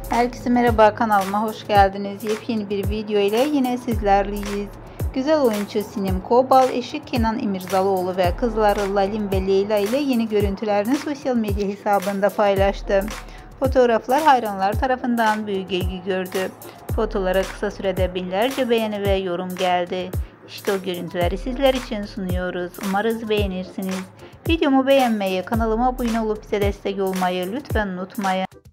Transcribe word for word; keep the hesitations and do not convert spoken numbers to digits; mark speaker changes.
Speaker 1: Herkese merhaba, kanalıma hoş geldiniz. Yepyeni bir video ile yine sizlerleyiz. Güzel oyuncu Sinem Kobal, eşi Kenan İmirzalıoğlu ve kızları Lalin ve Leyla ile yeni görüntülerini sosyal medya hesabında paylaştı. Fotoğraflar hayranlar tarafından büyük ilgi gördü. Fotolara kısa sürede binlerce beğeni ve yorum geldi. İşte o görüntüleri sizler için sunuyoruz. Umarız beğenirsiniz. Videomu beğenmeyi, kanalıma abone olup bize destek olmayı lütfen unutmayın.